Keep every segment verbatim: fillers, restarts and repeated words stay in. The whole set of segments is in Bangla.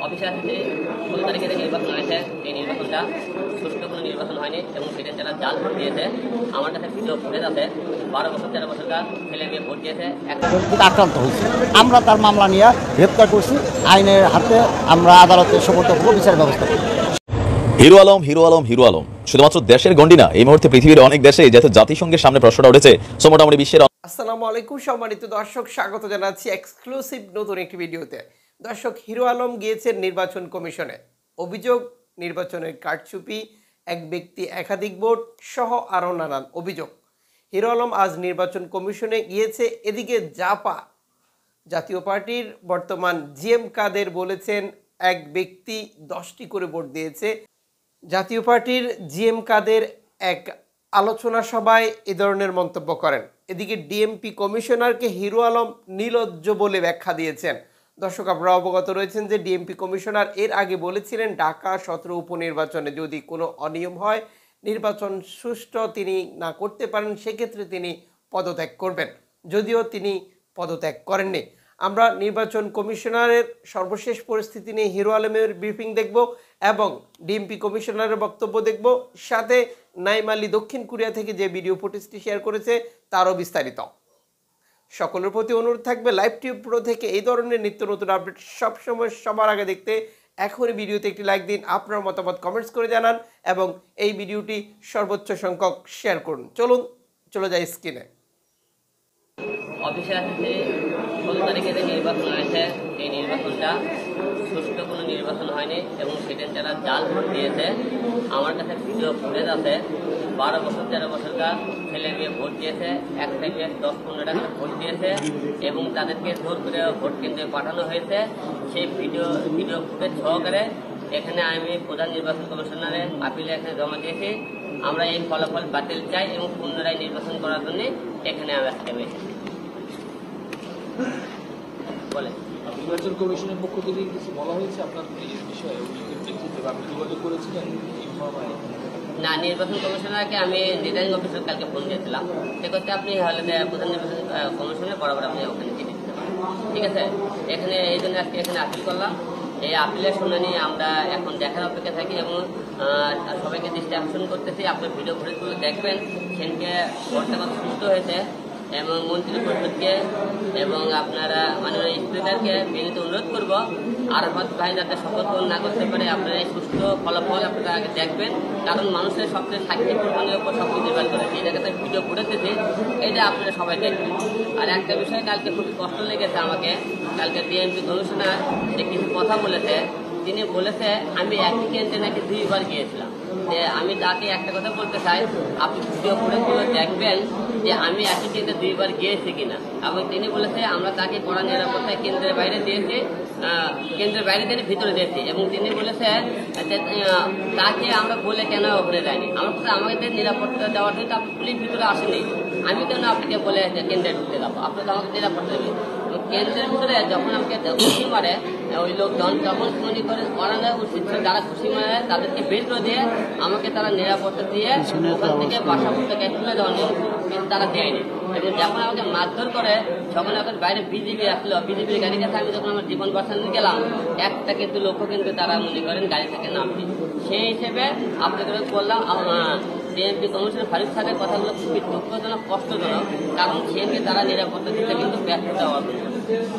অফিসে আসছে ষোলো তারিখে যে নির্বাচন হয়েছে এই নির্বাচনটা সুষ্ঠু কোনো নির্বাচন হয়নি এবং সেটা যারা জাল ভোট দিয়েছে আমার কাছে ভিডিও ফুটেজ আছে বারো বছর তেরো বছরকার ছেলে মেয়ে ভোট দিয়েছে আক্রান্ত হয়েছে। আমরা তার মামলা নিয়ে গ্রেপ্তার করছি, আইনের হাতে আমরা আদালতে সোপর্দ করব, বিচার ব্যবস্থা করব। হিরো আলম হিরো আলম হিরো আলম শুধুমাত্র দেশের গণ্ডি না, এই মুহূর্তে পৃথিবীর অনেক দেশে যাতে জাতিসংঘের সামনে প্রশ্নটা উঠেছে, সো মোটামুটি বিশ্বের। আসসালামু আলাইকুম সম্মানিত দর্শক, স্বাগত জানাচ্ছি এক্সক্লুসিভ নতুন একটি ভিডিওতে। দর্শক, হিরো আলম গিয়েছেন নির্বাচন কমিশনে। অভিযোগ নির্বাচনের কারচুপি, এক ব্যক্তি একাধিক ভোট সহ আরও নানান অভিযোগ। হিরো আলম আজ নির্বাচন কমিশনে গিয়েছে। এদিকে জাপা জাতীয় পার্টির বর্তমান জিএম কাদের বলেছেন এক ব্যক্তি দশটি করে ভোট দিয়েছে। জাতীয় পার্টির জিএম কাদের এক আলোচনা সভায় এ ধরনের মন্তব্য করেন। এদিকে ডিএমপি কমিশনারকে হিরো আলম নির্লজ্জ বলে ব্যাখ্যা দিয়েছেন। দর্শক, আপনারা অবগত রয়েছেন যে ডিএমপি কমিশনার এর আগে বলেছিলেন ঢাকা সতেরো উপনির্বাচনে যদি কোনো অনিয়ম হয়, নির্বাচন সুষ্ঠু তিনি না করতে পারেন, সেক্ষেত্রে তিনি পদত্যাগ করবেন। যদিও তিনি পদত্যাগ করেননি। আমরা নির্বাচন কমিশনারের সর্বশেষ পরিস্থিতি নিয়ে হিরো আলমের ব্রিফিং দেখব এবং ডিএমপি কমিশনারের বক্তব্য দেখব, সাথে নাইম আলী দক্ষিণ কোরিয়া থেকে যে ভিডিও ফুটেজটি শেয়ার করেছে তারও বিস্তারিত। সকলের প্রতি অনুরোধ থাকবে লাইভ টিউব প্রো থেকে এই ধরনের নিত্য নতুন আপডেট সবসময় সবার আগে দেখতে এখনই ভিডিওতে একটি লাইক দিন, আপনার মতামত কমেন্টস করে জানান এবং এই ভিডিওটি সর্বোচ্চ সংখ্যক শেয়ার করুন। চলুন চলে যাই স্ক্রিনে। অফিসে আসছে ষোলো তারিখে যে নির্বাচন হয়েছে এই নির্বাচনটা সুষ্ঠু কোনো নির্বাচন হয়নি এবং সেটা যারা জাল ভোট দিয়েছে আমার কাছে ভিডিও ফুটেজ আছে বারো বছর তেরো বছরকার ছেলে মেয়ে ভোট দিয়েছে, এক থেকে দশ পনেরো টাকা ভোট দিয়েছে এবং তাদেরকে জোর করে ভোট কেন্দ্রে পাঠানো হয়েছে। সেই ভিডিও ভিডিও ফুটেজ সহকারে এখানে আমি প্রধান নির্বাচন কমিশনারের আপিলে এখানে জমা দিয়েছি। আমরা এই ফলাফল বাতিল চাই এবং পুনরায় নির্বাচন করার জন্য এখানে আমি আজকে বলে নির্বাচন কমিশনের পক্ষ থেকে কিছু বলা হয়েছে আপনার এই বিষয়ে আপনি যোগাযোগ করেছিলেন? না, নির্বাচন কমিশনারকে আমি রিটার্নিং অফিসার কালকে ফোন দিয়েছিলাম, সে করতে আপনি হলে প্রধান নির্বাচন কমিশনের বরাবর আপনি ওখানে চিঠি দিতে পারেন। ঠিক আছে, এখানে এই জন্য আজকে এখানে আপিল করলাম। এই আপিলের শুনানি আমরা এখন দেখার অপেক্ষা থাকি এবং সবাইকে দৃষ্টি আকর্ষণ করতেছি। আপনার ভিডিও ফুটেজগুলো দেখবেন, সেদিনকে ভোটটা কত সুস্থ হয়েছে এবং মন্ত্রী পরিষদকে এবং আপনারা মাননীয় স্পিকারকে বিনীত অনুরোধ করবো আরাফাত ভাই যাতে শপথ গ্রহণ না করতে পারে। আপনারা এই সুস্থ ফলাফল আপনারা আগে দেখবেন, কারণ মানুষের সবচেয়ে সাক্ষী প্রমাণের উপর সব কিছু নির্ভর করে। এই জায়গাতে ভিডিও ফুটেছে, এটা আপনারা সবাই দেখবেন। আর একটা বিষয় কালকে খুবই কষ্ট লেগেছে আমাকে, কালকে ডিএমপি কমিশনার যে কিছু কথা বলেছে, তিনি বলেছে আমি একই কেন্দ্রে নাকি দুইবার গিয়েছিলাম। যে আমি তাকে একটা কথা বলতে চাই, আপনি ভিডিও ফুটেজগুলো দেখবেন যে আমি একই কেন্দ্রে দুইবার গিয়েছি কিনা। এবং তিনি বলেছে আমরা তাকে কড়া নিরাপত্তায় কেন্দ্রের বাইরে দিয়েছি, কেন্দ্রের বাইরে দিয়ে ভিতরে দিয়েছি এবং তিনি বলেছে তাকে আমরা বলে কেন ওখানে যাইনি। আমার কাছে আমাদের নিরাপত্তা দেওয়ার জন্য আপনি পুলিশ ভিতরে আসেনি, আমি কেন আপনাকে বলে কেন্দ্রে ঢুকতে যাবো? আপনি তো আমাকে নিরাপত্তা দেবেন। কেন্দ্রের ভিতরে যখন আমাকে খুশি মারে ওই লোকজন, তখন মনে করে করানো উচিত যারা খুশি মারে তাদেরকে বের করে দিয়ে আমাকে তারা নিরাপত্তা দিয়ে ওখান থেকে বাসা থেকে তুলে দেওয়া নিয়ম, কিন্তু তারা দেয়নি। এবং যখন আমাকে মারধর করে তখন এখন বাইরে বিজেপি আসলো, বিজেপির গাড়ি কাছে আমি যখন আমার জীবন বাঁচাতে গেলাম, একটা কিন্তু লক্ষ্য কিন্তু তারা মনে করেন গাড়ি থেকে নামবে। সেই হিসেবে আপনাদের বললাম ডিএমপি কমিশনার ফারুক স্যারের কথাগুলো খুবই দুঃখজনক, কষ্টজনক, কারণ সেকে তারা নিরাপত্তা দিতে কিন্তু ব্যর্থতা অর্জন করে।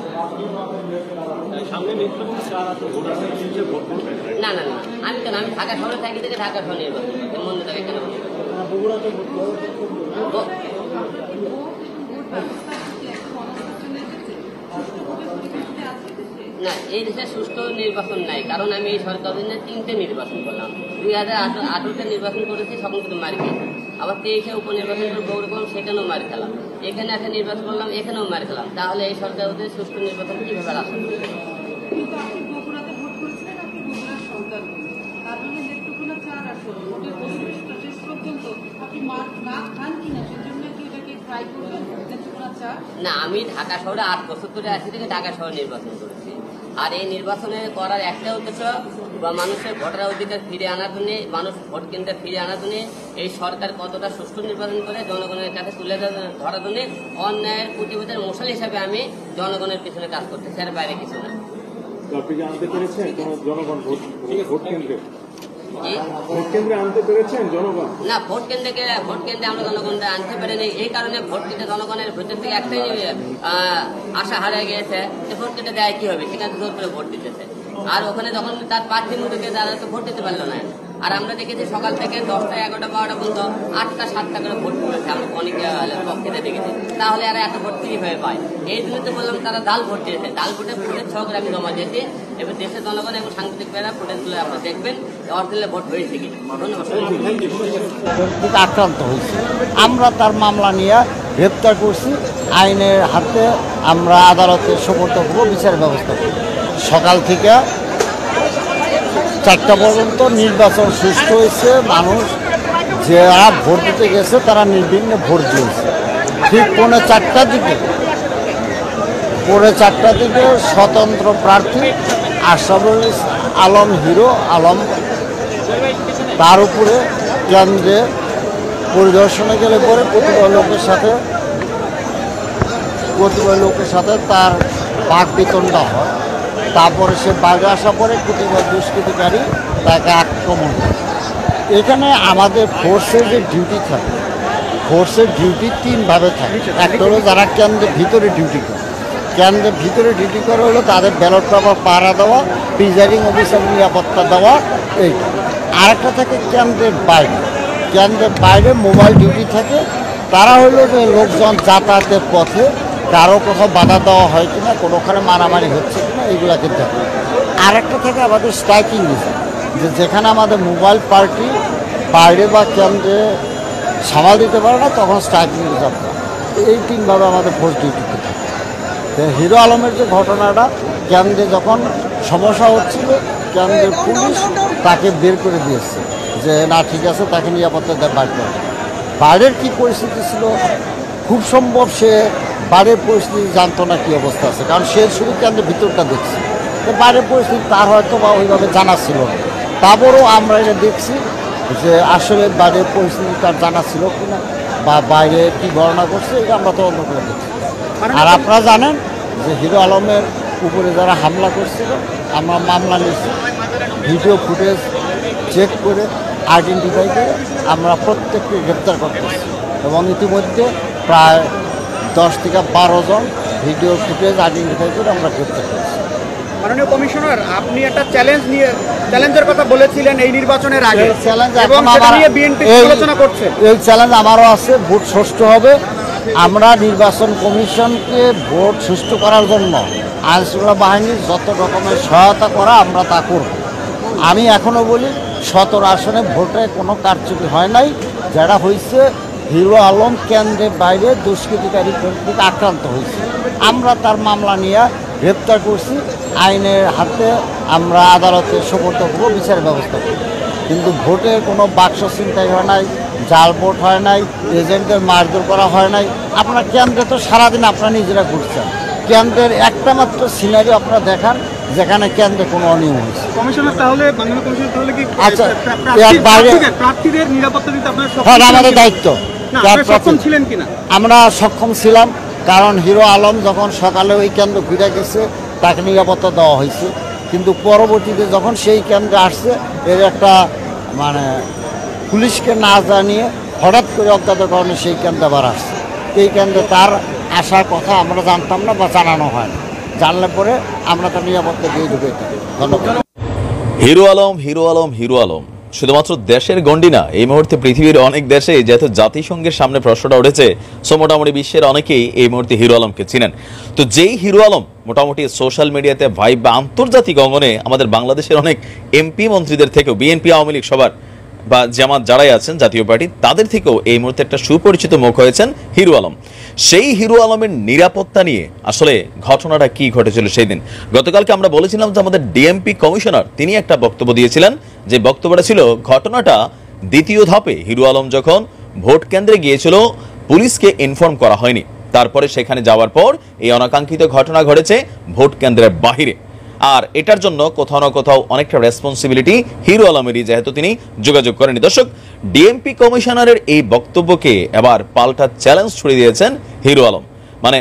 না না না আমি কেন, আমি ঢাকা শহরে থাকি থেকে ঢাকা শহর নির্বাচন মন্দ থাকে কেন না, এই দেশে সুষ্ঠু নির্বাচন নাই, কারণ আমি এই সরকার দিনে তিনটে নির্বাচন করলাম। দুই হাজার আঠারোতে নির্বাচন করেছি, সকল কিন্তু মারি খেয়েছি। আবার তেইশে উপনির্বাচন করে গৌর করলাম, সেখানেও মারি খেলাম। এখানে একটা নির্বাচন করলাম, এখানেও মারি খেলাম। তাহলে এই সরকার ওদের সুষ্ঠু নির্বাচন কিভাবে আসবে? না, আমি ঢাকা শহরে আট বছর ধরে আছি থেকে ঢাকা শহরে নির্বাচন করেছি। আর এই নির্বাচনে করার একটা উদ্দেশ্য বা মানুষের ভোটার অধিকার ফিরে আনার জন্য, মানুষ ভোট কেন্দ্রে ফিরে আনার জন্য, এই সরকার কতটা সুষ্ঠু নির্বাচন করে জনগণের কাছে তুলে ধরার জন্য অন্যায়ের প্রতিবাদের মশাল হিসাবে আমি জনগণের পিছনে কাজ করতেছি, আর বাইরে কিছু না। আপনি কি আনতে পেরেছেন জনগণ ভোট ভোট কেন্দ্রে ভোট কেন্দ্রে আনতে পেরেছেন জনগণ? না, ভোট কেন্দ্রে ভোট কেন্দ্রে আমরা জনগণরা আনতে পারিনি। এই কারণে ভোট দিতে জনগণের ভোটের থেকে একটাই আশা হারিয়ে গিয়েছে যে ভোট কেন্দ্রে দেয় কি হবে, সেখানে জোর করে ভোট দিতেছে। আর ওখানে যখন তার প্রার্থীর মধ্যে তারা তো ভোট দিতে পারলো না। আর আমরা দেখেছি সকাল থেকে দশটা এগারোটা বারোটা পর্যন্ত আটটা সাতটা করে ভোট করেছে, আমরা অনেক পক্ষে দেখেছি। তাহলে আর এত ভোট কিভাবে পায়? এই জন্য তো বললাম তারা দাল ভোট দিয়েছে। দাল ভোটে ভোটের ছকরে আমি জমা দিয়েছি। এবার দেশের জনগণ এবং সাংবাদিক ভাইরা ভোটের তুলে আপনারা দেখবেন অরিজিনাল ভোট হয়েছে কি। ধন্যবাদ। আক্রান্ত হয়েছে, আমরা তার মামলা নিয়ে গ্রেপ্তার করছি। আইনের হাতে আমরা আদালতে সোপর্দ করব, বিচার ব্যবস্থা করব। সকাল থেকে চারটা পর্যন্ত নির্বাচন সুষ্ঠু হয়েছে। মানুষ যারা ভোট দিতে গেছে তারা নির্বিঘ্নে ভোট দিয়েছে। ঠিক পৌনে চারটার দিকে পৌনে চারটার দিকে স্বতন্ত্র প্রার্থী আশরাফুল আলম হিরো আলম তার উপরে কেন্দ্রে পরিদর্শনে গেলে পরে কতিপয় লোকের সাথে কতিপয় লোকের সাথে তার বাক বিতণ্ডা হয়। তারপরে সে বাইরে আসা পরে কতিপয় দুষ্কৃতিকারী তাকে আক্রমণ করে। এখানে আমাদের ফোর্সের যে ডিউটি থাকে, ফোর্সের ডিউটি তিনভাবে থাকে। একটা হলো যারা কেন্দ্রের ভিতরে ডিউটি করে, কেন্দ্রের ভিতরে ডিউটি করে হলো তাদের ব্যালট পেপার পাহারা দেওয়া, প্রিজাইডিং অফিসার নিরাপত্তা দেওয়া, এইটা। আরেকটা থাকে কেন্দ্রের বাইরে, কেন্দ্রের বাইরে মোবাইল ডিউটি থাকে। তারা হলো যে লোকজন যাতায়াতের পথে কারো কোথাও বাধা দেওয়া হয় কিনা, কোনোখানে মারামারি হচ্ছে কিনা, এইগুলাকে দেখে। আরেকটা থেকে আমাদের স্ট্রাইকিং রিজার্ভ, যে যেখানে আমাদের মোবাইল পার্টি বাইরে বা কেন্দ্রে সামাল দিতে পারে না তখন স্ট্রাইকিং রিজার্ভ। এই তিনভাবে আমাদের ফোর্স ডিউটিতে থাকে। হিরো আলমের যে ঘটনাটা, কেন্দ্রে যখন সমস্যা হচ্ছিল কেন্দ্রের পুলিশ তাকে বের করে দিয়েছে যে না ঠিক আছে, তাকে নিরাপত্তা দেয় বাইর করে। বাইরের কী পরিস্থিতি ছিল খুব সম্ভব সে বাইরের পরিস্থিতি জানতো না কী অবস্থা আছে, কারণ সে শুধু কেন্দ্রের ভিতরটা দেখছে। তো বাইরের পরিস্থিতি তার হয়তো বা ওইভাবে জানা ছিল না। তারপরেও আমরা এটা দেখছি যে আসলে বাইরের পরিস্থিতি তার জানা ছিল কিনা বা বাইরে কী গণনা করছে, এটা আমরা তদন্ত করে দেখছি। আর আপনারা জানেন যে হিরো আলমের উপরে যারা হামলা করছিল আমরা মামলা নিয়েছি, ভিডিও ফুটেজ চেক করে আইডেন্টিফাই করে আমরা প্রত্যেককে গ্রেপ্তার করতেছি এবং ইতিমধ্যে প্রায় দশ থেকে বারো জন ভিডিও ফুটেজ আইডেন্টিফাই করে আমরা গ্রেপ্তার করছি। মাননীয় কমিশনার, আপনি একটা চ্যালেঞ্জ নিয়ে চ্যালেঞ্জের কথা বলেছিলেন এই নির্বাচনের আগে, চ্যালেঞ্জ এবং সেটা নিয়ে বিএনপি আলোচনা করছে। এই চ্যালেঞ্জ আমারও আছে, ভোট সুষ্ঠু হবে। আমরা নির্বাচন কমিশনকে ভোট সুষ্ঠু করার জন্য আইনশৃঙ্খলা বাহিনীর যত রকমের সহায়তা করা আমরা তা করব। আমি এখনও বলি সতেরো আসনে ভোটে কোনো কারচুপি হয় নাই। যারা হয়েছে হিরো আলম কেন্দ্রের বাইরে দুষ্কৃতিকারী কর্তৃক আক্রান্ত হয়েছে, আমরা তার মামলা নিয়ে গ্রেপ্তার করছি। আইনের হাতে আমরা আদালতে সোপর্দ করব, বিচার ব্যবস্থা করব। কিন্তু ভোটের কোনো বাক্স ছিনতাই হয় নাই, জাল ভোট হয় নাই, এজেন্টদের মারধর করা হয় নাই। আপনার কেন্দ্রে তো সারাদিন আপনারা নিজেরা ঘুরছেন, কেন্দ্রের একটা মাত্র সিনারি আপনারা দেখান যেখানে কেন্দ্রে কোনো অনিয়ম হয়েছে। কমিশনার তাহলে মাননীয় কমিশনার তাহলে কি আচ্ছা বাইরে প্রার্থীদের নিরাপত্তা দিতে আপনারা হ্যাঁ আমাদের দায়িত্ব। সক্ষম ছিলেন কিনা? আমরা সক্ষম ছিলাম, কারণ হিরো আলম যখন সকালে ওই কেন্দ্র ঘুরে গেছে তাকে নিরাপত্তা দেওয়া হয়েছে। কিন্তু পরবর্তীতে যখন সেই কেন্দ্রে আসছে এর একটা মানে পুলিশকে না জানিয়ে হঠাৎ করে অজ্ঞাত কারণে সেই কেন্দ্রে আবার আসছে। এই কেন্দ্রে তার আসার কথা আমরা জানতাম না বা জানানো হয় না, জানলে পরে আমরা তার নিরাপত্তা দিয়ে ঢুকে থাকি। ধন্যবাদ। হিরো আলম হিরো আলম হিরো আলম শুধুমাত্র দেশের গণ্ডি না, এই মুহূর্তে পৃথিবীর অনেক দেশে যেহেতু জাতিসংঘের সামনে প্রশ্নটা উঠেছে, সো মোটামুটি বিশ্বের অনেকেই এই মুহূর্তে হিরো আলমকে চিনেন। তো যেই হিরো আলম মোটামুটি সোশ্যাল মিডিয়াতে ভাইব বা আন্তর্জাতিক অঙ্গনে আমাদের বাংলাদেশের অনেক এমপি মন্ত্রীদের থেকেও, বিএনপি আওয়ামী লীগ সবার বা জামাত যারাই আছেন জাতীয় পার্টি, তাদের থেকেও এই মুহূর্তে একটা সুপরিচিত মুখ হয়েছেন হিরো আলম। সেই হিরো আলমের নিরাপত্তা নিয়ে আসলে ঘটনাটা কি ঘটেছিল সেই দিন। গতকালকে আমরা বলেছিলাম যে আমাদের ডিএমপি কমিশনার তিনি একটা বক্তব্য দিয়েছিলেন, যে বক্তব্যটা ছিল ঘটনাটা দ্বিতীয় ধাপে হিরো আলম যখন ভোট কেন্দ্রে গিয়েছিল পুলিশকে ইনফর্ম করা হয়নি, তারপরে সেখানে যাওয়ার পর এই অনাকাঙ্ক্ষিত ঘটনা ঘটেছে ভোট কেন্দ্রের বাহিরে। আর এটার জন্য কোথাও না কোথাও অনেকটা রেসপন্সিবিলিটি হিরো আলমেরই, যেহেতু তিনি যোগাযোগ করেনি। দর্শক, ডিএমপি কমিশনারের এই বক্তব্যকে এবার পাল্টা চ্যালেঞ্জ ছুড়ে দিয়েছেন হিরো আলম। মানে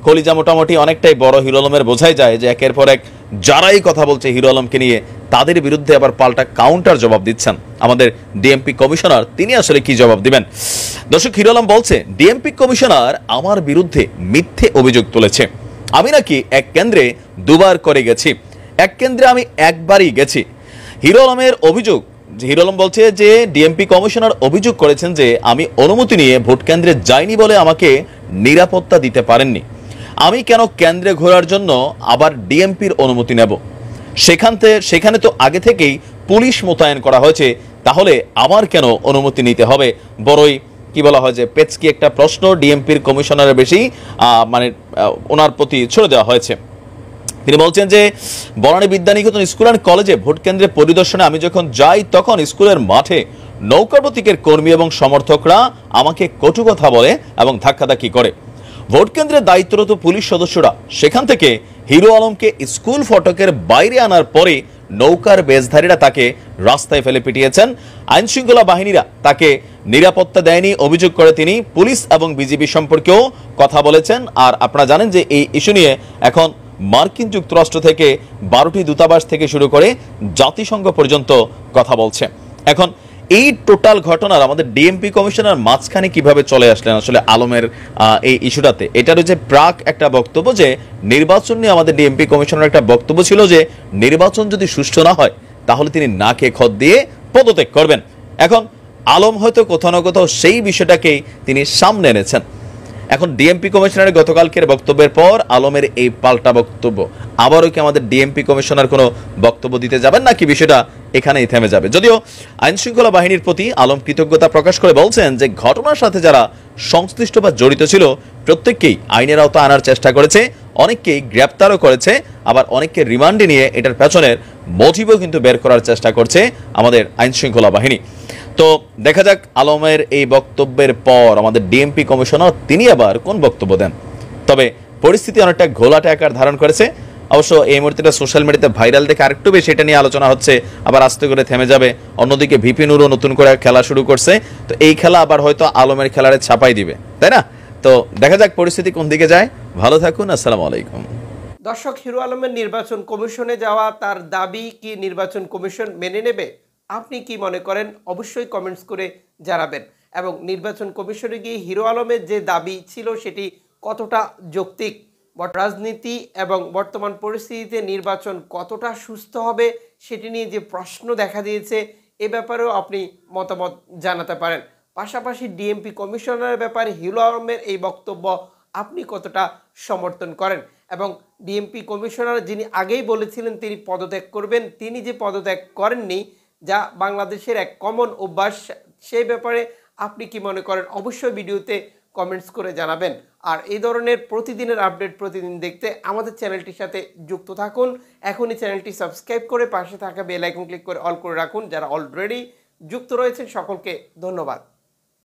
কলিজা মোটামুটি অনেকটাই বড় হিরো আলমের বোঝাই যায় যে একের পর এক যারাই কথা বলছে হিরো আলমকে নিয়ে তাদের বিরুদ্ধে আবার পাল্টা কাউন্টার জবাব দিচ্ছেন আমাদের ডিএমপি কমিশনার। তিনি আসলে কি জবাব দিবেন? দর্শক, হিরো আলম বলছে ডিএমপি কমিশনার আমার বিরুদ্ধে মিথ্যে অভিযোগ তুলেছে। আমি নাকি এক কেন্দ্রে দুবার করে গেছি, এক কেন্দ্রে আমি একবারই গেছি। হিরো আলমের অভিযোগ, হিরো আলম বলছে যে ডিএমপি কমিশনার অভিযোগ করেছেন যে আমি অনুমতি নিয়ে ভোট কেন্দ্রে যাইনি বলে আমাকে নিরাপত্তা দিতে পারেননি। আমি কেন কেন্দ্রে ঘোরার জন্য আবার ডিএমপির অনুমতি নেব? সেখান থেকে সেখানে তো আগে থেকেই পুলিশ মোতায়েন করা হয়েছে, তাহলে আমার কেন অনুমতি নিতে হবে? বড়ই কি বলা হয় যে পেচকি একটা প্রশ্ন ডিএমপির কমিশনারের বেশি মানে ওনার প্রতি ছড়ে দেওয়া হয়েছে। তিনি বলছেন যে বনানী বিদ্যানিকেতন স্কুল অ্যান্ড কলেজে ভোট কেন্দ্রে পরিদর্শনে আমি যখন যাই তখন স্কুলের মাঠে নৌকা প্রতীকের কর্মী এবং সমর্থকরা আমাকে কটু কথা বলে এবং ধাক্কাধাক্কি করে। ভোট কেন্দ্রের দায়িত্বরত পুলিশ সদস্যরা সেখান থেকে হিরো আলমকে স্কুল ফটকের বাইরে আনার পরে নৌকার বেশধারীরা তাকে রাস্তায় ফেলে পিটিয়েছেন। আইন শৃঙ্খলা বাহিনীরা তাকে নিরাপত্তা দেয়নি অভিযোগ করে তিনি পুলিশ এবং বিজিবি সম্পর্কেও কথা বলেছেন। আর আপনারা জানেন যে এই ইস্যু নিয়ে এখন মার্কিন যুক্তরাষ্ট্র থেকে বারোটি দূতাবাস থেকে শুরু করে জাতিসংঘ পর্যন্ত কথা বলছে। এখন এই টোটাল ঘটনার আমাদের ডিএমপি কমিশনার মাঝখানে কিভাবে চলে আসলেন আসলে আলমের এই ইস্যুটাতে? এটার যে প্রাক একটা বক্তব্য যে নির্বাচন নিয়ে আমাদের ডিএমপি কমিশনার একটা বক্তব্য ছিল যে নির্বাচন যদি সুষ্ঠু না হয় তাহলে তিনি নাকে খত দিয়ে পদত্যাগ করবেন। এখন আলম হয়তো কোথাও না কোথাও সেই বিষয়টাকেই তিনি সামনে এনেছেন। এখন ডিএমপি কমিশনারের গতকালকের বক্তব্যের পর আলমের এই পাল্টা বক্তব্য, আবারও কি আমাদের ডিএমপি কমিশনার কোনো বক্তব্য দিতে যাবেন নাকি বিষয়টা এখানেই থেমে যাবে? যদিও আইন শৃঙ্খলা বাহিনীর প্রতি আলম কৃতজ্ঞতা প্রকাশ করে বলছেন যে ঘটনার সাথে যারা সংশ্লিষ্ট বা জড়িত ছিল প্রত্যেককেই আইনের আওতায় আনার চেষ্টা করেছে, অনেককেই গ্রেপ্তারও করেছে, আবার অনেককে রিমান্ডে নিয়ে এটার পেছনের মোটিভও কিন্তু বের করার চেষ্টা করছে আমাদের আইন শৃঙ্খলা বাহিনী। তো দেখা যাক আলমের এই বক্তব্যের পর আমাদের ডিএমপি কমিশনার তিনি আবার কোন বক্তব্য দেন। তবে পরিস্থিতি অনেকটা ঘোলাটে আকার ধারণ করেছে। অবশ্য এই মুহূর্তে সোশ্যাল মিডিয়াতে ভাইরাল দেখে আরেকটু বেশি এটা নিয়ে আলোচনা হচ্ছে, আবার আস্তে করে থেমে যাবে। অন্যদিকে ভিপি নুরও নতুন করে খেলা শুরু করছে, তো এই খেলা আবার হয়তো আলমের খেলারে ছাপাই দিবে, তাই না? তো দেখা যাক পরিস্থিতি কোন দিকে যায়। ভালো থাকুন, আসসালামু আলাইকুম। দর্শক, হিরো আলমের নির্বাচন কমিশনে যাওয়া তার দাবি কি নির্বাচন কমিশন মেনে নেবে? আপনি কি মনে করেন অবশ্যই কমেন্টস করে জানাবেন। এবং নির্বাচন কমিশনে গিয়ে হিরো আলমের যে দাবি ছিল সেটি কতটা যৌক্তিক, রাজনীতি এবং বর্তমান পরিস্থিতিতে নির্বাচন কতটা সুস্থ হবে সেটি নিয়ে যে প্রশ্ন দেখা দিয়েছে এ ব্যাপারেও আপনি মতামত জানাতে পারেন। পাশাপাশি ডিএমপি কমিশনারের ব্যাপারে হিরো আলমের এই বক্তব্য আপনি কতটা সমর্থন করেন? এবং ডিএমপি কমিশনার যিনি আগেই বলেছিলেন তিনি পদত্যাগ করবেন, তিনি যে পদত্যাগ করেননি, যা বাংলাদেশের এক কমন অভ্যাস, সেই ব্যাপারে আপনি কি মনে করেন অবশ্যই ভিডিওতে কমেন্টস করে জানাবেন। আর এই ধরনের প্রতিদিনের আপডেট প্রতিদিন দেখতে আমাদের চ্যানেলটির সাথে যুক্ত থাকুন। এখনই চ্যানেলটি সাবস্ক্রাইব করে পাশে থাকা বেল আইকন ক্লিক করে অল করে রাখুন। যারা অলরেডি যুক্ত রয়েছেন সকলকে ধন্যবাদ।